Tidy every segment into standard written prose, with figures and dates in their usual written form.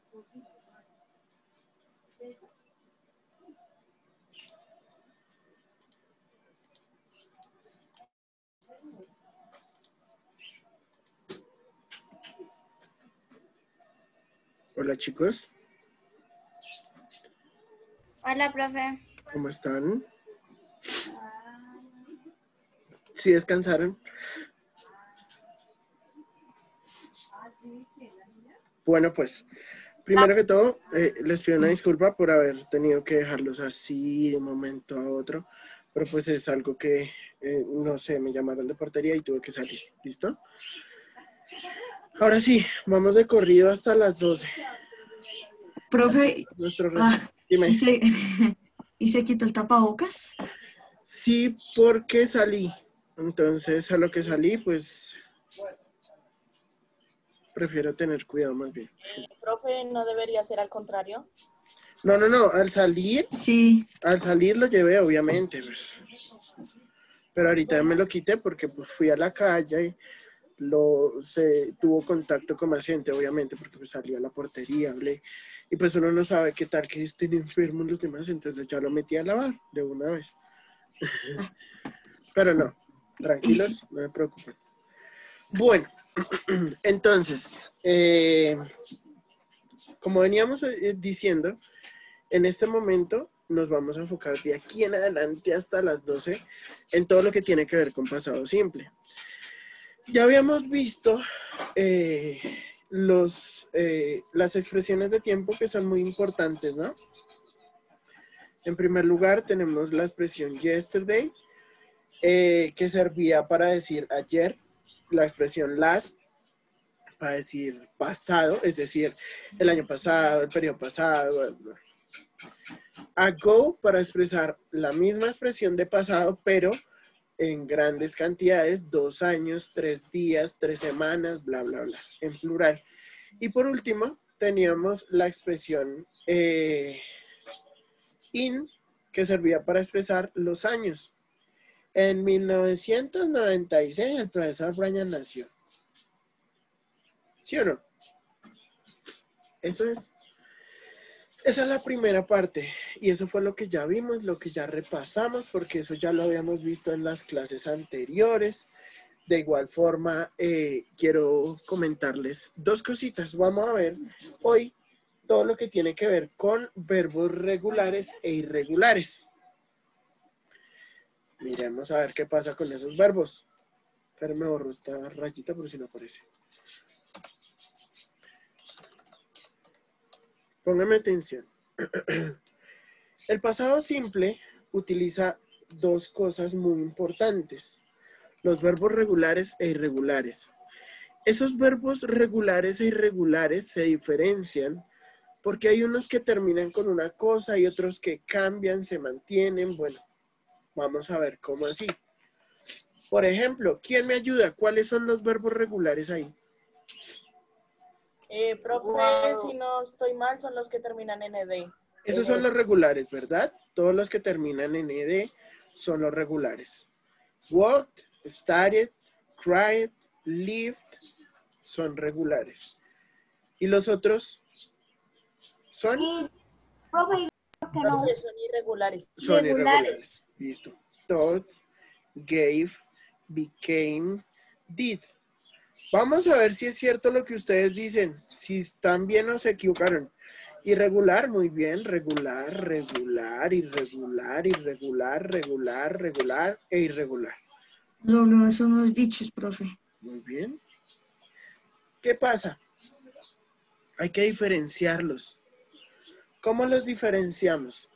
Hola chicos, Hola, profe. ¿cómo están? ¿Sí descansaron? Bueno, pues, primero que todo, les pido una disculpa por haber tenido que dejarlos así de un momento a otro, pero pues es algo que, no sé, me llamaron de portería y tuve que salir, ¿listo? Ahora sí, vamos de corrido hasta las 12. Profe, Nuestro dime. ¿y se quitó el tapabocas? Sí, porque salí. Entonces, a lo que salí, pues, prefiero tener cuidado más bien. Profe, ¿no debería ser al contrario? No, al salir, Sí. al salir lo llevé, obviamente, pues. Pero ahorita me lo quité porque pues, fui a la calle y tuvo contacto con más gente, obviamente, porque pues salí a la portería, hablé. Y pues uno no sabe qué tal que estén enfermos los demás, entonces ya lo metí a lavar de una vez. Pero no, tranquilos, no me preocupen. Bueno, entonces, como veníamos diciendo, en este momento nos vamos a enfocar de aquí en adelante hasta las 12 en todo lo que tiene que ver con pasado simple. Ya habíamos visto las expresiones de tiempo que son muy importantes, ¿no? En primer lugar tenemos la expresión yesterday, que servía para decir ayer, la expresión last para decir pasado, es decir, el año pasado, el periodo pasado. Ago para expresar la misma expresión de pasado, pero en grandes cantidades, 2 años, 3 días, 3 semanas, bla, bla, bla, en plural. Y por último, teníamos la expresión in, que servía para expresar los años. En 1996 el profesor Brian nació. ¿Sí o no? Eso es. Esa es la primera parte y eso fue lo que ya vimos, lo que ya repasamos, porque eso ya lo habíamos visto en las clases anteriores. De igual forma, quiero comentarles 2 cositas. Vamos a ver hoy todo lo que tiene que ver con verbos regulares e irregulares. Miremos a ver qué pasa con esos verbos. Pero me borro esta rayita por si no aparece. Pónganme atención. El pasado simple utiliza 2 cosas muy importantes. Los verbos regulares e irregulares. Esos verbos regulares e irregulares se diferencian porque hay unos que terminan con una cosa y otros que cambian, se mantienen. Bueno, vamos a ver cómo así. Por ejemplo, ¿quién me ayuda? ¿Cuáles son los verbos regulares ahí? Profe, si no estoy mal, son los que terminan en ed. Esos son los regulares, ¿verdad? Todos los que terminan en ed son los regulares. Walked, started, cried, lived son regulares. ¿Y los otros son? Profe, son irregulares. Son irregulares. Listo. Thought, gave, became, did. Vamos a ver si es cierto lo que ustedes dicen. Si están bien o se equivocaron. Irregular, muy bien. Regular, regular, irregular, irregular, regular, regular e irregular. No, son los dichos, profe. Muy bien. ¿Qué pasa? Hay que diferenciarlos. ¿Cómo los diferenciamos?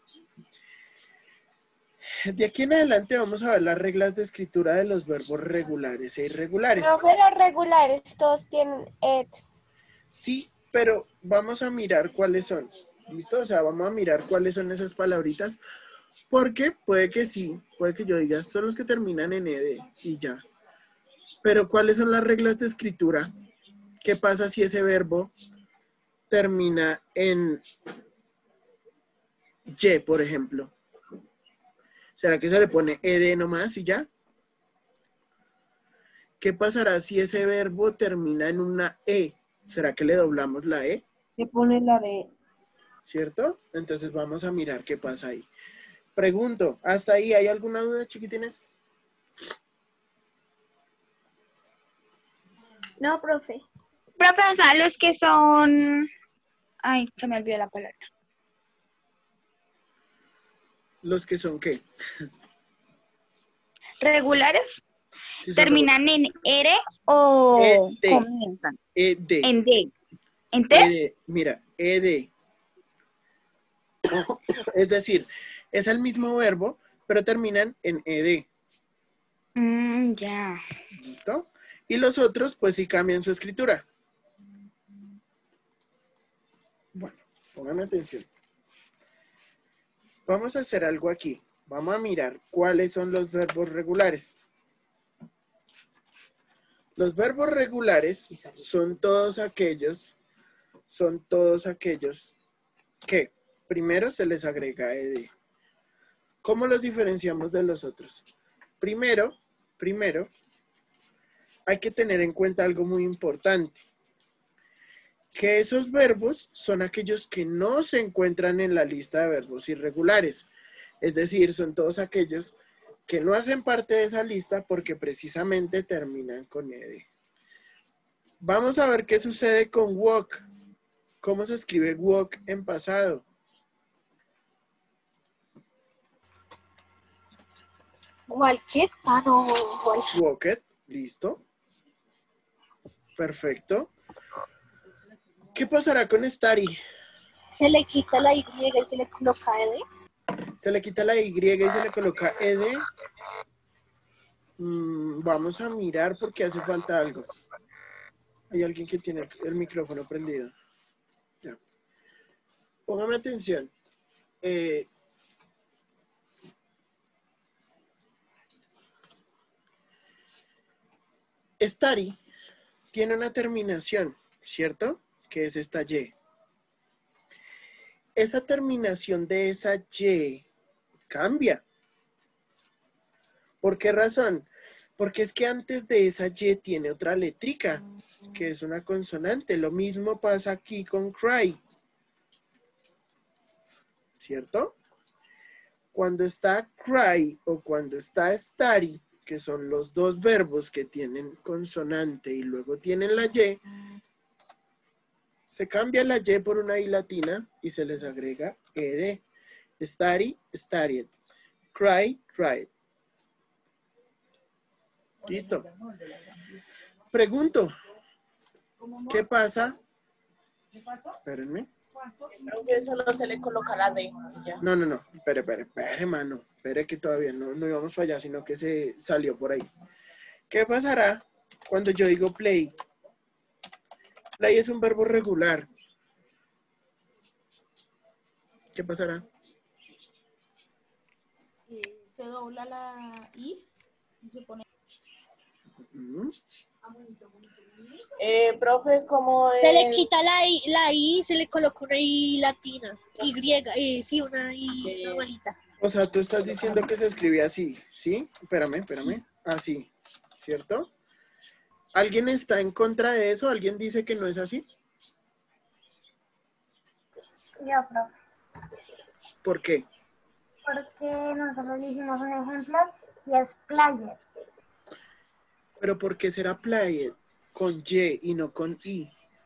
De aquí en adelante vamos a ver las reglas de escritura de los verbos regulares e irregulares. Profe, los regulares todos tienen ed. Sí, pero vamos a mirar cuáles son. ¿Listo? O sea, vamos a mirar cuáles son esas palabritas. Porque puede que sí, puede que yo diga, son los que terminan en ed y ya. Pero ¿cuáles son las reglas de escritura? ¿Qué pasa si ese verbo termina en y, por ejemplo? ¿Será que se le pone ed nomás y ya? ¿Qué pasará si ese verbo termina en una e? ¿Será que le doblamos la e? ¿Qué pone la de? ¿Cierto? Entonces vamos a mirar qué pasa ahí. Pregunto, ¿hasta ahí hay alguna duda, chiquitines? No, profe. Profe, o sea, los que son... Ay, se me olvidó la palabra. ¿Los que son qué? ¿Regulares? Si son ¿Terminan en R o ED. comienzan? ED. En D. ¿En T? ED. Mira, ED. Es decir, es el mismo verbo, pero terminan en ED. Ya. ¿Listo? Y los otros, pues sí cambian su escritura. Bueno, pónganme atención. Vamos a hacer algo aquí. Vamos a mirar cuáles son los verbos regulares. Los verbos regulares son todos aquellos que primero se les agrega ed. ¿Cómo los diferenciamos de los otros? Primero, hay que tener en cuenta algo muy importante. Que esos verbos son aquellos que no se encuentran en la lista de verbos irregulares. Es decir, son todos aquellos que no hacen parte de esa lista porque precisamente terminan con ed. Vamos a ver qué sucede con walk. ¿Cómo se escribe walk en pasado? Walked. Ah, no. Walked, listo. Perfecto. ¿Qué pasará con study? Se le quita la Y y se le coloca ed. Se le quita la Y y se le coloca ed. Vamos a mirar porque hace falta algo. Hay alguien que tiene el micrófono prendido. Ya. Póngame atención. Study tiene una terminación, ¿cierto? Que es esta Y. Esa terminación de esa Y cambia. ¿Por qué razón? Porque es que antes de esa Y tiene otra letrica, que es una consonante. Lo mismo pasa aquí con cry. ¿Cierto? Cuando está cry o cuando está study, que son los dos verbos que tienen consonante y luego tienen la Y, se cambia la Y por una I latina y se les agrega ed. Study, studied. Cry, cried. Listo. Pregunto, ¿qué pasa? Espérenme. Creo que solo se le coloca la D. y ya. No. Espere, mano. Espere que todavía no íbamos para allá, sino que se salió por ahí. ¿Qué pasará cuando yo digo play? Play es un verbo regular. ¿Qué pasará? Se dobla la I y se pone. Profe, ¿cómo es? Se le quita la I y se le coloca una I latina. Y, sí, una I normalita. O sea, tú estás diciendo que se escribe así, ¿sí? Espérame. Así, ¿cierto? ¿Alguien está en contra de eso? ¿Alguien dice que no es así? Yo, profe. ¿Por qué? Porque nosotros le hicimos un ejemplo y es player. ¿Pero por qué será played con Y y no con I?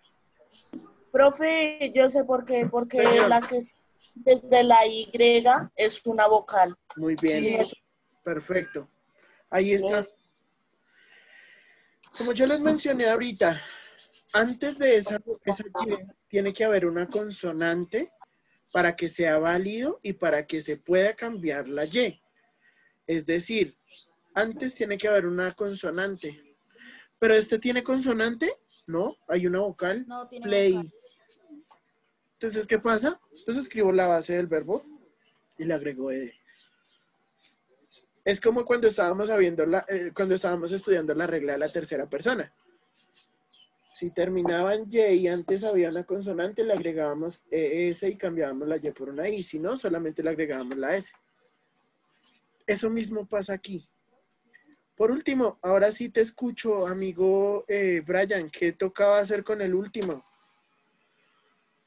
Profe, yo sé por qué. Porque Señor. la que desde la Y es una vocal. Muy bien. Sí, es- Perfecto. Ahí está. Como yo les mencioné ahorita, antes de esa Y tiene que haber una consonante para que sea válido y para que se pueda cambiar la Y. Es decir, antes tiene que haber una consonante. ¿Pero este tiene consonante? No, hay una vocal. No, tiene Play. vocal. Entonces, ¿qué pasa? Entonces escribo la base del verbo y le agrego ed. Es como cuando estábamos estudiando la regla de la tercera persona. Si terminaba en Y y antes había una consonante, le agregábamos ES y cambiábamos la Y por una I. Si no, solamente le agregábamos la S. Eso mismo pasa aquí. Por último, ahora sí te escucho, amigo Brian. ¿Qué tocaba hacer con el último?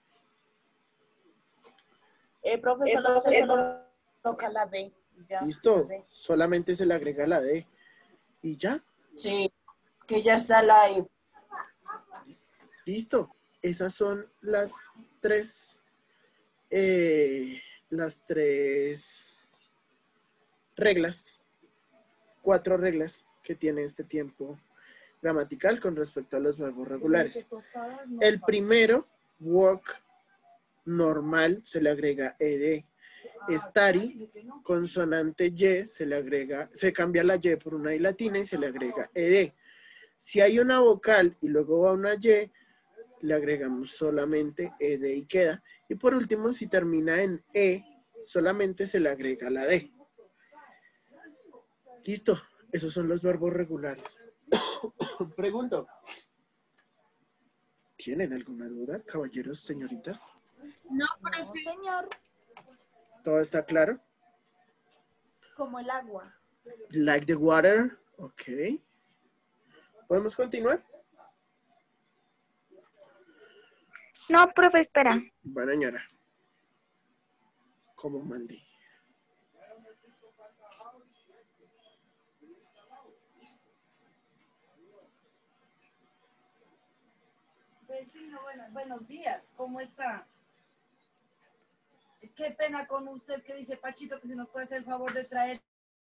Profe, solo se coloca la D. Y ya. Listo, D. solamente se le agrega la D. Y ya, Sí, que ya está la I. listo. Esas son las tres reglas, 4 reglas que tiene este tiempo gramatical con respecto a los verbos regulares. El primero, walk, normal, se le agrega ed. Study, consonante y, se cambia la y por una i latina y se le agrega ed. Si hay una vocal y luego va una y, le agregamos solamente ed y queda. Y por último, si termina en e, solamente se le agrega la d. Listo, esos son los verbos regulares. Pregunto, ¿tienen alguna duda, caballeros, señoritas? No, señor, ¿Todo está claro? como el agua. Like the water, ok. ¿Podemos continuar? No, profe, espera. Bueno, señora. Como mandé. Vecino, buenos días, ¿cómo está? Qué pena con usted que dice Pachito que si nos puede hacer el favor de traer.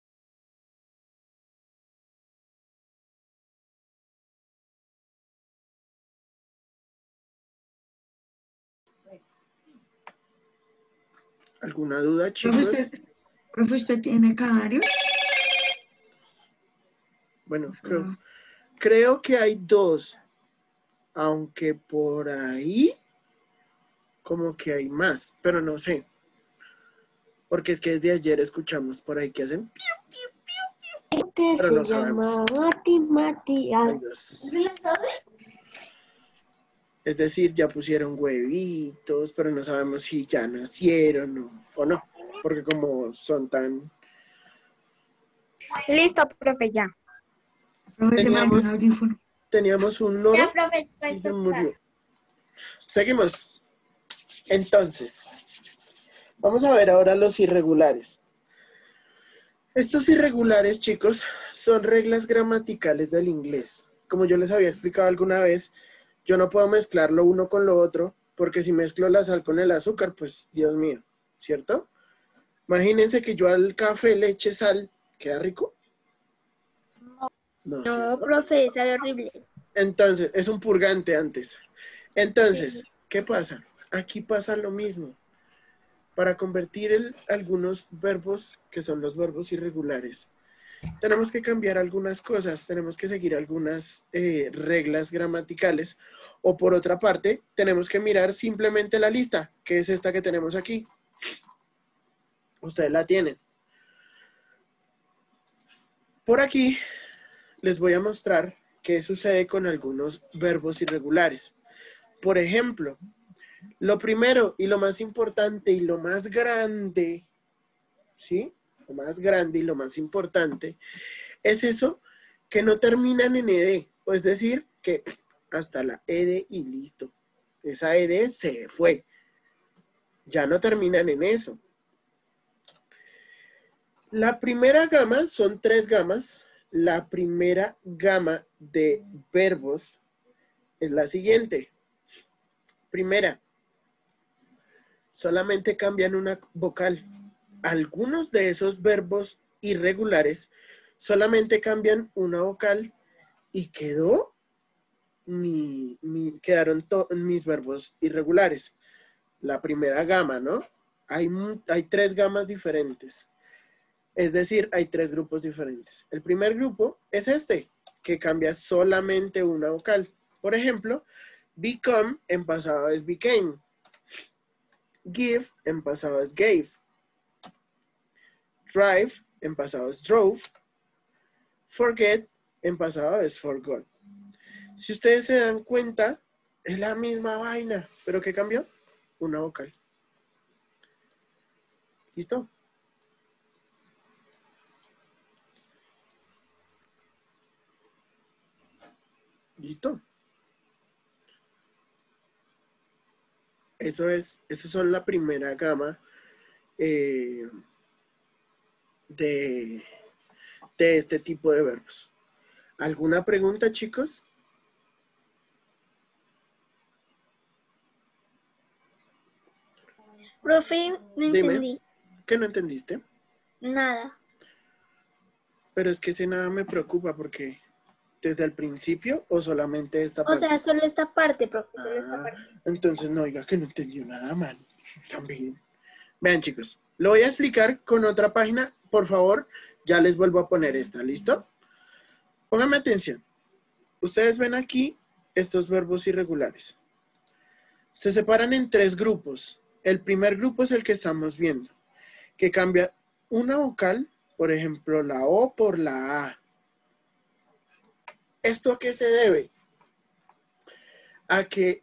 ¿Alguna duda, Profe, chicos? ¿usted tiene canarios? Bueno, creo que hay 2. Aunque por ahí como que hay más, pero no sé. Porque es que desde ayer escuchamos por ahí que hacen Que pero no se llama sabemos. Ay, Matías. Dios. Es decir, ya pusieron huevitos, pero no sabemos si ya nacieron o no. Porque como son tan... Listo, profe, ya. Profe, te mando un Teníamos, audífono. teníamos un loro Ya, profe, y se murió. Seguimos. Entonces, vamos a ver ahora los irregulares. Estos irregulares, chicos, son reglas gramaticales del inglés. Como yo les había explicado alguna vez, yo no puedo mezclar lo uno con lo otro, porque si mezclo la sal con el azúcar, pues, Dios mío, ¿cierto? Imagínense que yo al café le eche sal, ¿queda rico? No, No, ¿cierto? profe, sabe horrible. Entonces, es un purgante antes. Entonces, ¿qué pasa? Aquí pasa lo mismo. Para convertir algunos verbos, que son los verbos irregulares, tenemos que cambiar algunas cosas, tenemos que seguir algunas reglas gramaticales, o por otra parte, tenemos que mirar simplemente la lista, que es esta que tenemos aquí. Ustedes la tienen. Por aquí les voy a mostrar qué sucede con algunos verbos irregulares. Por ejemplo, lo primero y lo más importante y lo más grande, ¿sí? Lo más grande y lo más importante es eso que no terminan en ed, o es decir, que hasta la ed y listo. Esa ed se fue. Ya no terminan en eso. La primera gama, son 3 gamas. La primera gama de verbos es la siguiente. Primera, solamente cambian una vocal. Algunos de esos verbos irregulares solamente cambian una vocal y quedaron mis verbos irregulares. La primera gama, ¿no? Hay 3 gamas diferentes. Es decir, hay 3 grupos diferentes. El primer grupo es este, que cambia solamente una vocal. Por ejemplo, become en pasado es became. Give en pasado es gave. Drive en pasado es drove. Forget en pasado es forgot. Si ustedes se dan cuenta, es la misma vaina. ¿Pero qué cambió? Una vocal. ¿Listo? ¿Listo? Esos son la primera gama de este tipo de verbos. ¿Alguna pregunta, chicos? Profe, no Dime. entendí ¿Qué no entendiste? nada. Pero es que ese nada me preocupa porque desde el principio o solamente esta O parte. sea, solo esta parte, profe, solo esta Ah, parte. entonces no diga que no entendió nada, man. También. Vean, chicos, lo voy a explicar con otra página. Por favor, ya les vuelvo a poner esta, ¿listo? Pónganme atención. Ustedes ven aquí estos verbos irregulares. Se separan en 3 grupos. El primer grupo es el que estamos viendo, que cambia una vocal, por ejemplo, la O por la A. ¿Esto a qué se debe? A que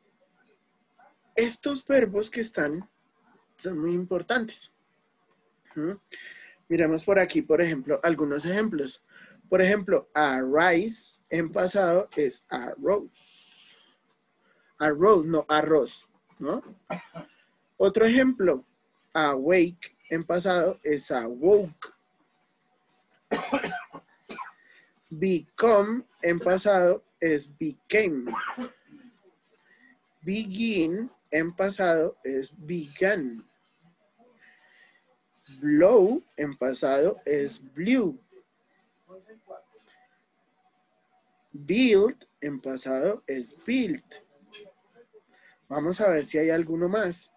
estos verbos que están son muy importantes. Miremos por aquí, por ejemplo, algunos ejemplos. Por ejemplo, arise en pasado es arroz. Arroz, no arroz, ¿no? Otro ejemplo, awake en pasado es awoke. Become en pasado es became. Begin en pasado es began. Blow en pasado es blew. Build en pasado es built. Vamos a ver si hay alguno más.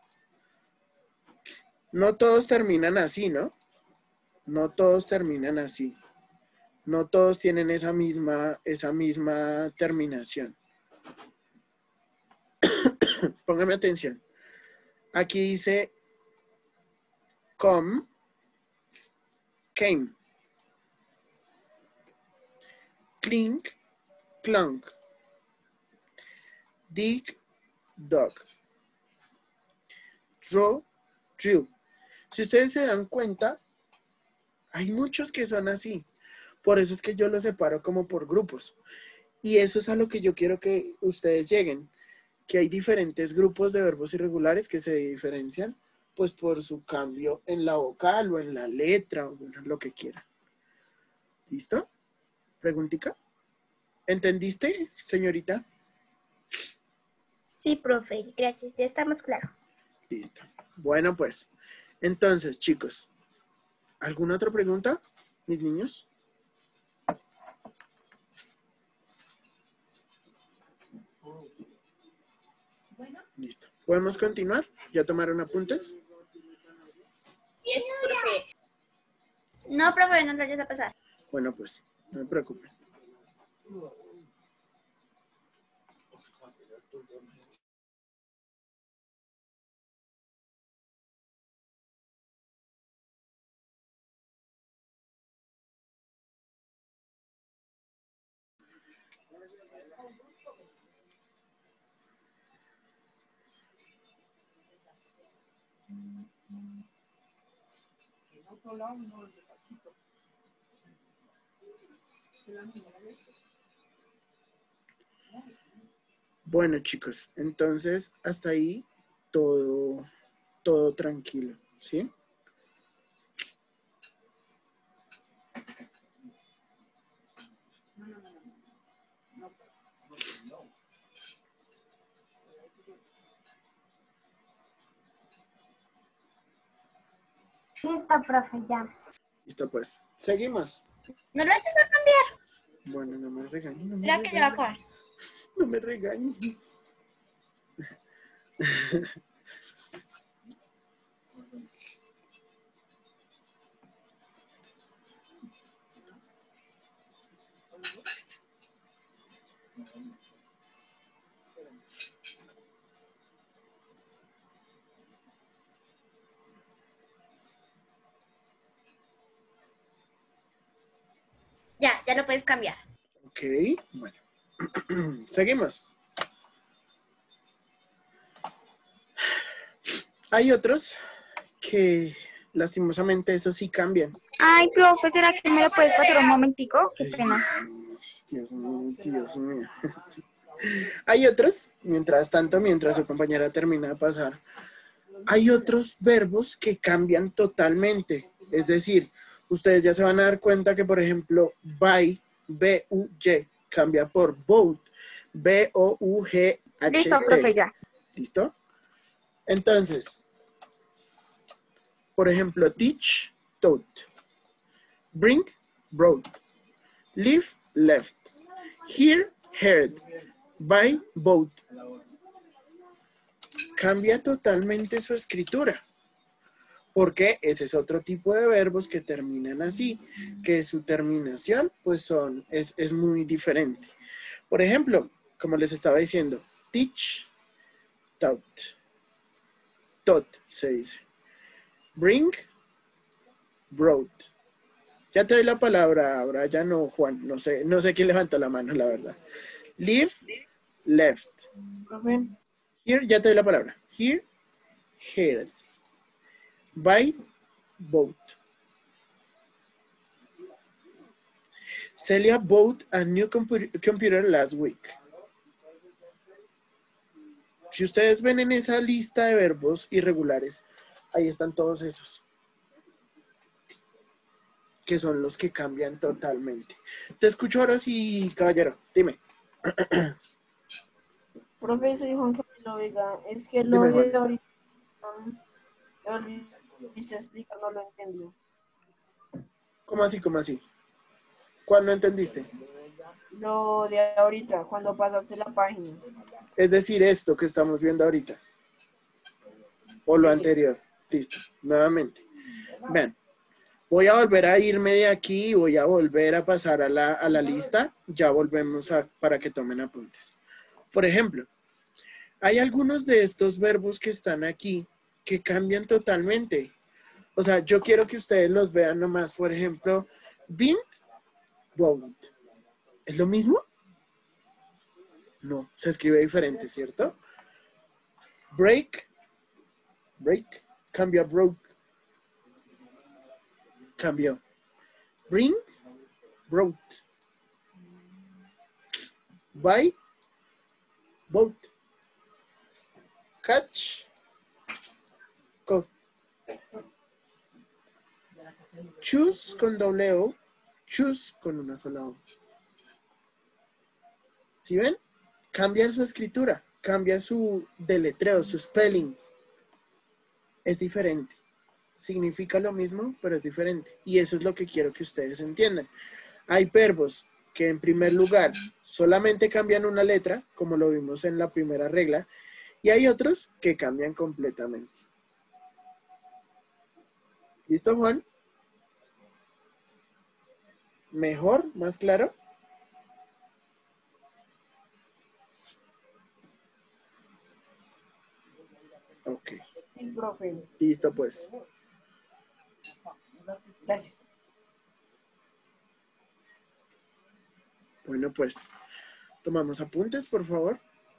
No todos terminan así, ¿no? No todos terminan así. No todos tienen esa misma terminación. Póngame atención. Aquí dice come, came. Clink, clunk. Dig, dog. Draw, drew. Si ustedes se dan cuenta, hay muchos que son así. Por eso es que yo los separo como por grupos. Y eso es a lo que yo quiero que ustedes lleguen. Que hay diferentes grupos de verbos irregulares que se diferencian pues por su cambio en la vocal o en la letra o bueno, lo que quieran. ¿Listo? ¿Preguntica? ¿Entendiste, señorita? Sí, profe, gracias, ya está más claro. Listo. Bueno, pues, entonces, chicos, ¿alguna otra pregunta, mis niños? Listo. ¿Podemos continuar? ¿Ya tomaron apuntes? Yes, profe. No, profe, no lo vayas a pasar. Bueno, pues, no me preocupen. Bueno, chicos, entonces hasta ahí todo tranquilo, ¿sí? Listo, profe, ya. Listo, pues. Seguimos. No lo vayas a cambiar. Bueno, no me regañen. No me Mira que ya va a acabar. No me regañen. Ya lo puedes cambiar. Ok, bueno. Seguimos. Hay otros que lastimosamente eso sí cambian. Ay, profe, ¿será que me lo puedes pasar un momentico? Qué pena. Dios mío, Dios mío. Hay otros, mientras tanto, mientras su compañera termina de pasar hay otros verbos que cambian totalmente. Es decir, ustedes ya se van a dar cuenta que, por ejemplo, buy, B-U-Y, cambia por boat, B-O-U-G-H-T. Listo, profe, ya. ¿Listo? Entonces, por ejemplo, teach, taught. Bring, brought. Leave, left. Hear, heard. Buy, bought. Cambia totalmente su escritura. Porque ese es otro tipo de verbos que terminan así, que su terminación pues es muy diferente. Por ejemplo, como les estaba diciendo, teach, taught. Taught se dice. Bring, brought. Ya te doy la palabra, ahora ya no, Juan. No sé quién levantó la mano, la verdad. Leave, left. Profe, Here, ya te doy la palabra. Here, heard. Buy, bought. Celia bought a new computer last week. Si ustedes ven en esa lista de verbos irregulares, ahí están todos esos. Que son los que cambian totalmente. Te escucho ahora sí, caballero. Dime. profe, soy Juan Camilo Vega. Es que Dime, lo Juan. de ahorita, se explica, no lo entendí. ¿Cómo así, cómo así? ¿Cuál no entendiste? Lo de ahorita, cuando pasaste la página. Es decir, esto que estamos viendo ahorita. O lo anterior. Listo. Nuevamente. Vean. Voy a volver a irme de aquí y voy a volver a pasar a la lista. Ya volvemos para que tomen apuntes. Por ejemplo, hay algunos de estos verbos que están aquí que cambian totalmente. O sea, yo quiero que ustedes los vean nomás. Por ejemplo, been, won't. ¿Es lo mismo? No, se escribe diferente, ¿cierto? Break, cambia broke. Cambió. Bring, brought. Buy, bought. Catch, caught. Choose con doble O, choose con una sola O. ¿Sí ven? Cambia su escritura, cambia su deletreo, su spelling. Es diferente. Significa lo mismo, pero es diferente. Y eso es lo que quiero que ustedes entiendan. Hay verbos que en primer lugar solamente cambian una letra, como lo vimos en la primera regla, y hay otros que cambian completamente. ¿Listo, Juan? ¿Mejor? ¿Más claro? Ok. Sí, profe. Listo, pues. Gracias. Bueno, pues, tomamos apuntes, por favor.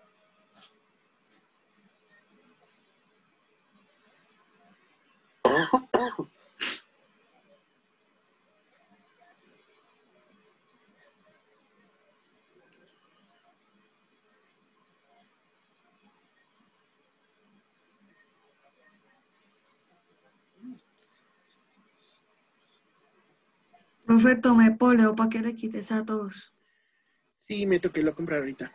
Profe, tomé poleo para que le quites a todos. Sí, me toqué lo comprar ahorita.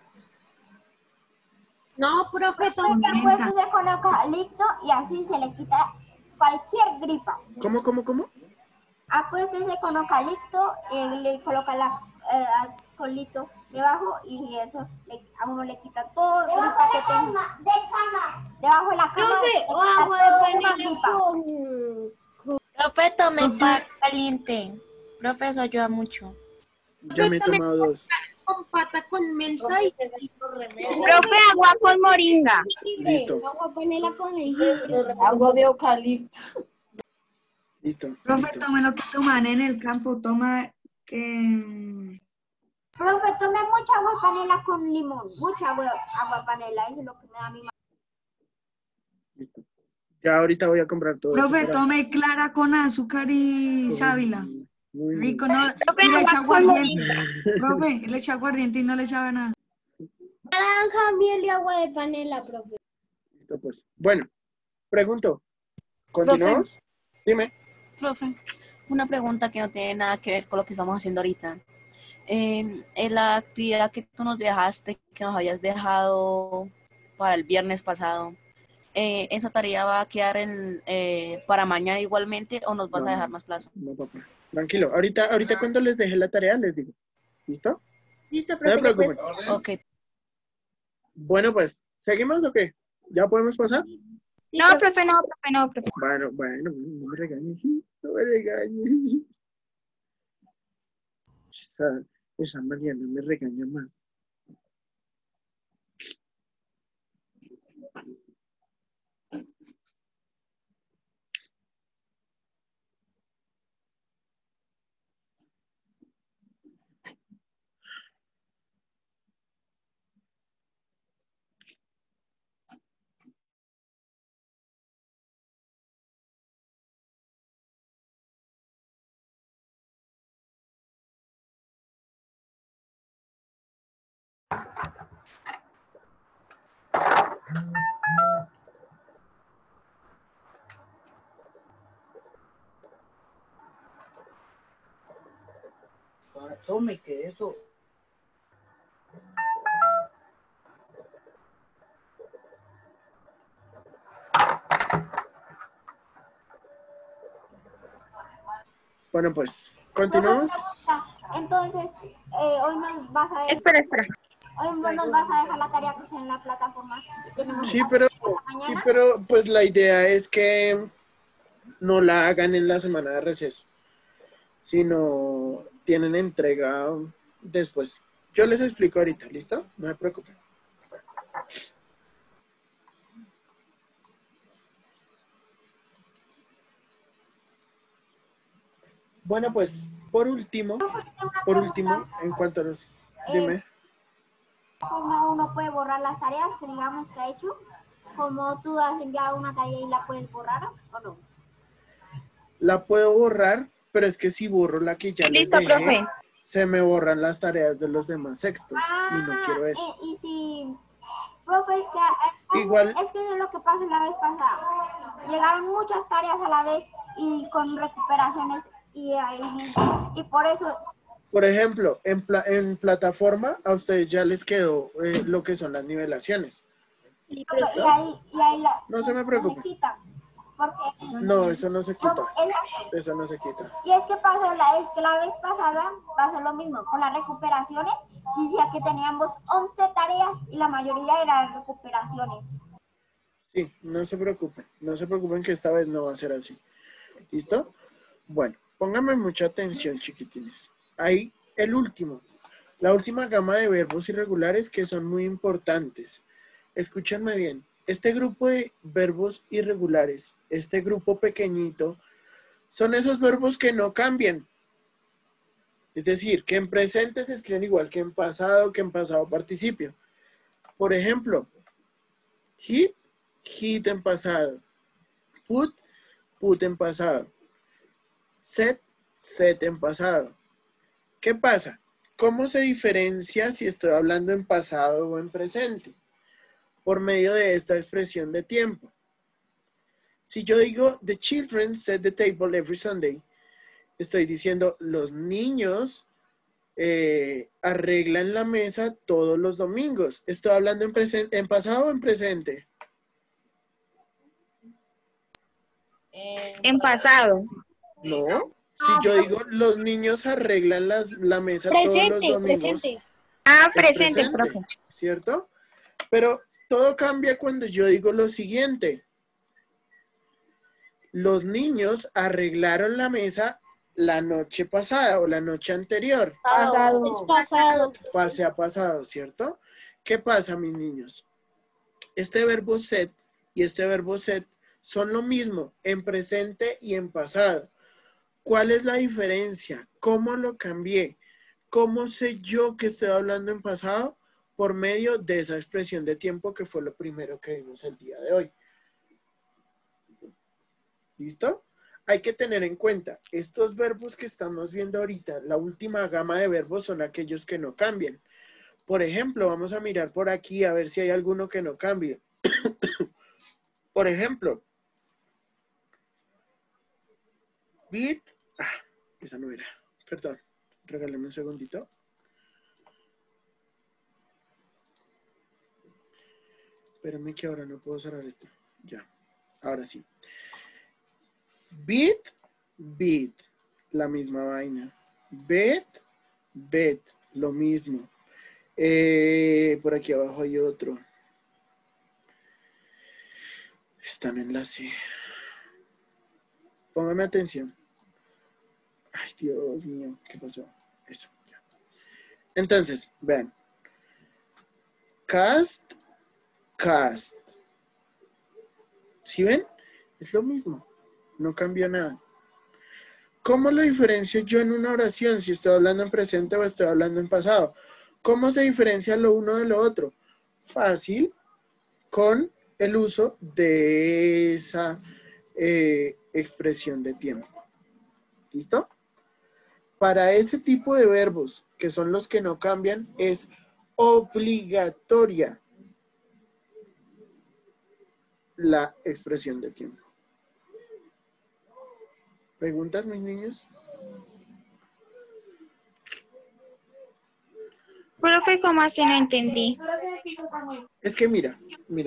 No, profe, Acuéstese con eucalipto y así se le quita cualquier gripa. ¿Cómo? Acuéstese con eucalipto y le coloca la alcoholito debajo y eso a uno le quita todo gripa que tenga. Debajo de la cama. o agua de gripa. Profe, tome pan caliente. Profe, eso ayuda mucho. Ya me he tomado 2. con pata con menta y Profe, agua con moringa. Listo. agua panela con jengibre. Agua de eucalipto. Listo. Profe, Listo. tome lo que toman en el campo, toma que... Profe, tome mucha agua panela con limón. Mucha agua panela, eso es lo que me da mi mamá. Listo. Ya ahorita voy a comprar todo Profe, eso. tome clara con azúcar y sábila. Muy bien. Rico, no, y le echa aguardiente. Profe, le echa aguardiente y no le sabe nada. Naranja, miel y agua de panela, profe. Listo, pues. Bueno, Pregunto. ¿Continuamos? Dime. Profe, una pregunta que no tiene nada que ver con lo que estamos haciendo ahorita. En la actividad que tú nos dejaste, que nos habías dejado para el viernes pasado, ¿esa tarea va a quedar para mañana igualmente o nos vas a dejar más plazo? No, papá. Tranquilo. Ahorita cuando les deje la tarea les digo. ¿Listo? Listo, No me profe. preocupen. Ok. Bueno, pues, ¿seguimos o qué? ¿Ya podemos pasar? No, profe, no, profe, no, profe. Bueno, no me regañes. No me regañes. Esa Mariana me regaña más. Tome, que eso. Bueno, pues, continuamos. Entonces, hoy nos vas a Espera. hoy nos vas a dejar la tarea que está en la plataforma. Tenemos Sí, pero pues la idea es que no la hagan en la semana de receso, sino tienen entrega después. Yo les explico ahorita, ¿listo? No se preocupen. Bueno, pues, por último, en cuanto a los... Dime. ¿Cómo uno puede borrar las tareas que digamos que ha hecho? Como tú has enviado una tarea y la puedes borrar o no. La puedo borrar, pero es que si borro la que ya les Listo, dejé, profe. se me borran las tareas de los demás sextos y no quiero eso. Y si, profe, es Igual, que es lo que pasó la vez pasada. Llegaron muchas tareas a la vez y con recuperaciones y por eso... por ejemplo, en plataforma a ustedes ya les quedó lo que son las nivelaciones. Y ahí No se me preocupen. Porque No, eso no se quita. Exacto. Eso no se quita. Y es que la vez pasada pasó lo mismo. Con las recuperaciones decía que teníamos 11 tareas y la mayoría eran recuperaciones. Sí, no se preocupen. No se preocupen que esta vez no va a ser así. ¿Listo? Bueno, pónganme mucha atención, chiquitines. Ahí, la última gama de verbos irregulares que son muy importantes. Escúchenme bien. Este grupo de verbos irregulares, este grupo pequeñito, son esos verbos que no cambian. Es decir, que en presente se escriben igual que en pasado participio. Por ejemplo, hit, hit en pasado. Put, put en pasado. Set, set en pasado. ¿Qué pasa? ¿Cómo se diferencia si estoy hablando en pasado o en presente? Por medio de esta expresión de tiempo. Si yo digo, the children set the table every Sunday, estoy diciendo, los niños arreglan la mesa todos los domingos. ¿Estoy hablando en pasado o en presente? En pasado. No. Si yo digo, los niños arreglan la mesa todos los domingos. Presente. Ah, Es presente, profe. ¿cierto? Pero todo cambia cuando yo digo lo siguiente. Los niños arreglaron la mesa la noche pasada o la noche anterior. Es pasado. Pase a pasado, ¿cierto? ¿Qué pasa, mis niños? Este verbo set y este verbo set son lo mismo en presente y en pasado. ¿Cuál es la diferencia? ¿Cómo lo cambié? ¿Cómo sé yo que estoy hablando en pasado? Por medio de esa expresión de tiempo que fue lo primero que vimos el día de hoy. ¿Listo? Hay que tener en cuenta, estos verbos que estamos viendo ahorita, la última gama de verbos son aquellos que no cambian. Por ejemplo, vamos a mirar por aquí a ver si hay alguno que no cambie. Por ejemplo, Beat. Ah, esa no era. Perdón. Regálame un segundito. Espérame que ahora no puedo cerrar esto. Ya. Ahora sí. Beat, beat. La misma vaina. Bet, bet. Lo mismo. Por aquí abajo hay otro. Están en la C. Póngame atención. Ay, Dios mío, ¿qué pasó? Eso, ya. Entonces, vean. Cast, cast. ¿Sí ven? Es lo mismo. No cambió nada. ¿Cómo lo diferencio yo en una oración? Si estoy hablando en presente o estoy hablando en pasado. ¿Cómo se diferencia lo uno de lo otro? Fácil, con el uso de esa expresión de tiempo. ¿Listo? Para ese tipo de verbos, que son los que no cambian, es obligatoria la expresión de tiempo. ¿Preguntas, mis niños? Profe, ¿cómo así? No entendí. Es que mira.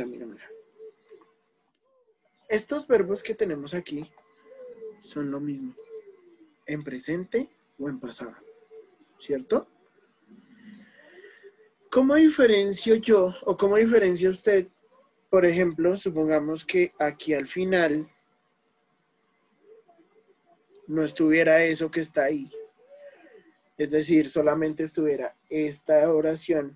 Estos verbos que tenemos aquí son lo mismo, en presente o en pasado, ¿cierto? ¿Cómo diferencio yo o cómo diferencia usted? Por ejemplo, supongamos que aquí al final no estuviera eso que está ahí. Es decir, solamente estuviera esta oración.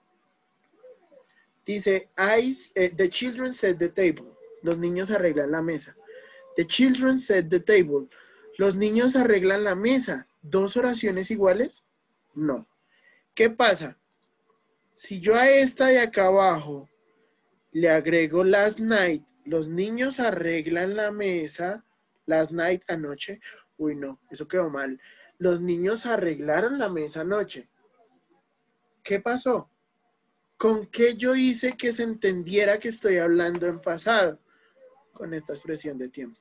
Dice, the children set the table. Los niños arreglan la mesa. The children set the table. Los niños arreglan la mesa. ¿Dos oraciones iguales? No. ¿Qué pasa? Si yo a esta de acá abajo le agrego last night, los niños arreglan la mesa, last night, anoche. Uy, no, eso quedó mal. Los niños arreglaron la mesa anoche. ¿Qué pasó? ¿Con qué yo hice que se entendiera que estoy hablando en pasado? Con esta expresión de tiempo.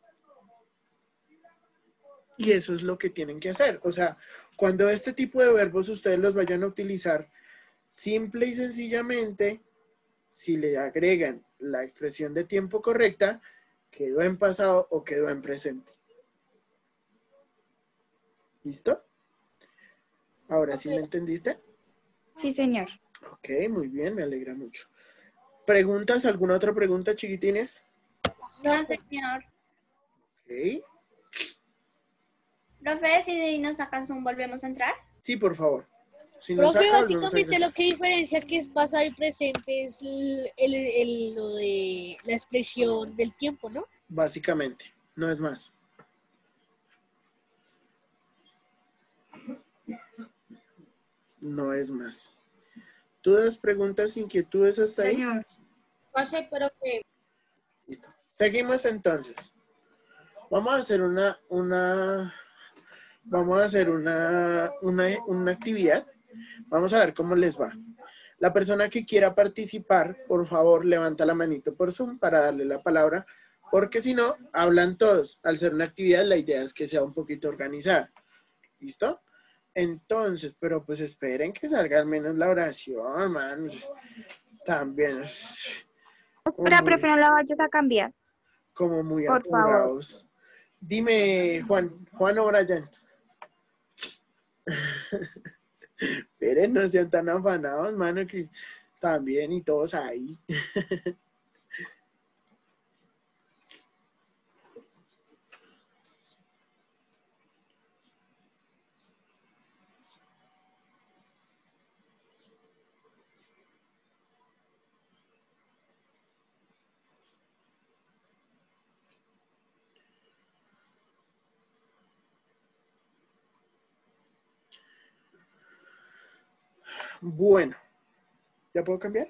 Y eso es lo que tienen que hacer. O sea, cuando este tipo de verbos ustedes los vayan a utilizar, simple y sencillamente, si le agregan la expresión de tiempo correcta, quedó en pasado o quedó en presente. ¿Listo? Ahora sí me entendiste. Sí, señor. Ok, muy bien, me alegra mucho. ¿Preguntas? ¿Alguna otra pregunta, chiquitines? No, señor. Ok. Profe, si nos sacas un, ¿volvemos a entrar? Sí, por favor. Si nos Profe, saca, volvemos a básicamente ingresar. lo que diferencia que es pasado y presente es lo de la expresión del tiempo, ¿no? Básicamente, no es más. No es más. ¿Dudas, preguntas, inquietudes hasta ahí? Señor. Profe, pero que Listo. Seguimos entonces. Vamos a hacer una actividad. Vamos a ver cómo les va. La persona que quiera participar, por favor, levanta la manito por Zoom para darle la palabra, porque si no, hablan todos. Al ser una actividad, la idea es que sea un poquito organizada. ¿Listo? Entonces, pero pues esperen que salga al menos la oración, man. También. Espera, profe, no la vayas a cambiar. Como muy Por favor. apurados. Dime, Juan o Brian. Esperen, no sean tan afanados, mano, que también y todos ahí. Bueno, ¿ya puedo cambiar?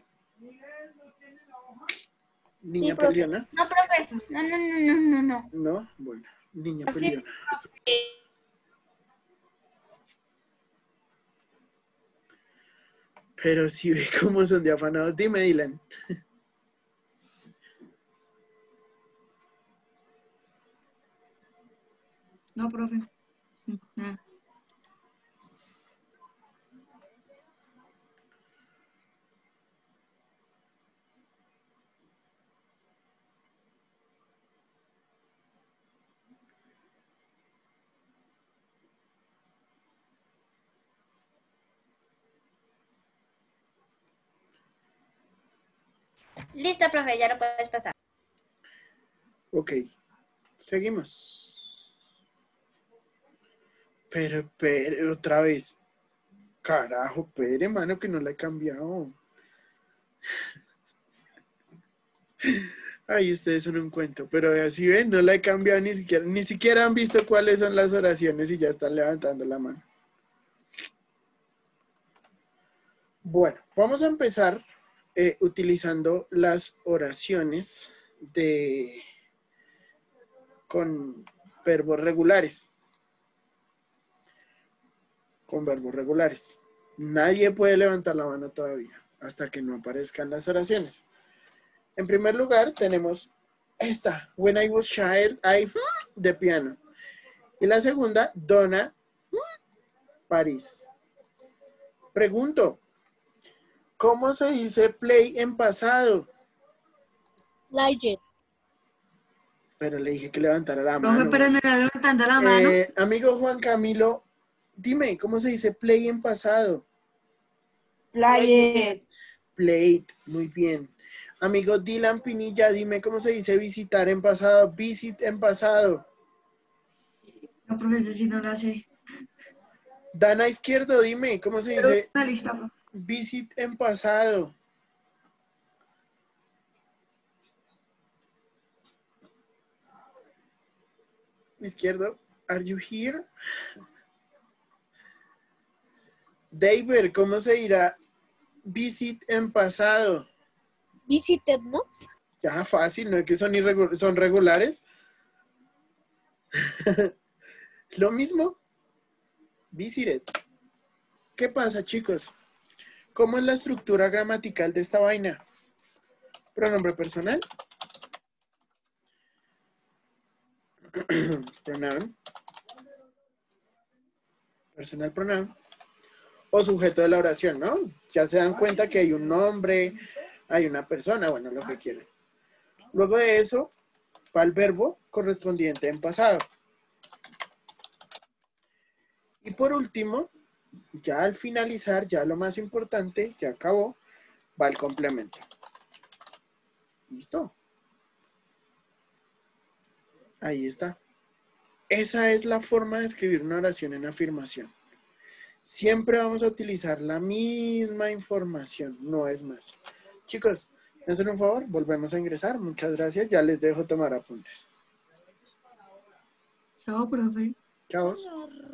Niña profe. peleona. No, profe. No. No, bueno, niña peleona. Pero si ve cómo son de afanados, dime, Dylan. No, profe. Nada. Listo, profe, ya lo puedes pasar. Ok, seguimos. Pero, otra vez. Carajo, Pere, mano, que no la he cambiado. Ay, ustedes son un cuento, pero así ven, no la he cambiado ni siquiera han visto cuáles son las oraciones y ya están levantando la mano. Bueno, vamos a empezar utilizando las oraciones con verbos regulares. Con verbos regulares. Nadie puede levantar la mano todavía hasta que no aparezcan las oraciones. En primer lugar tenemos esta, When I was child, de piano. Y la segunda, Donna, París. Pregunto, ¿cómo se dice play en pasado? Played. Pero le dije que levantara la Profe, mano. pero no era levantando la mano. Amigo Juan Camilo, dime, ¿cómo se dice play en pasado? Play it. Played, muy bien. Amigo Dylan Pinilla, dime cómo se dice visitar en pasado. Visit en pasado. No, profe, ese sí no la sé. Dana Izquierdo, dime cómo se Pero dice una lista, profe. visit en pasado. Izquierdo, are you here? David, ¿cómo se dirá visit en pasado? Visited, ¿no? Ya, fácil, ¿no es que son regulares? Lo mismo. Visited. ¿Qué pasa, chicos? ¿Cómo es la estructura gramatical de esta vaina? Pronombre personal. Pronoun. Personal pronoun. O sujeto de la oración, ¿no? Ya se dan cuenta que hay un nombre, hay una persona, bueno, lo que quieran. Luego de eso, va el verbo correspondiente en pasado. Y por último, ya al finalizar, ya lo más importante, ya acabó, va el complemento. ¿Listo? Ahí está. Esa es la forma de escribir una oración en afirmación. Siempre vamos a utilizar la misma información, no es más. Chicos, ¿me hacen un favor? Volvemos a ingresar. Muchas gracias. Ya les dejo tomar apuntes. Chao, profe. Chao.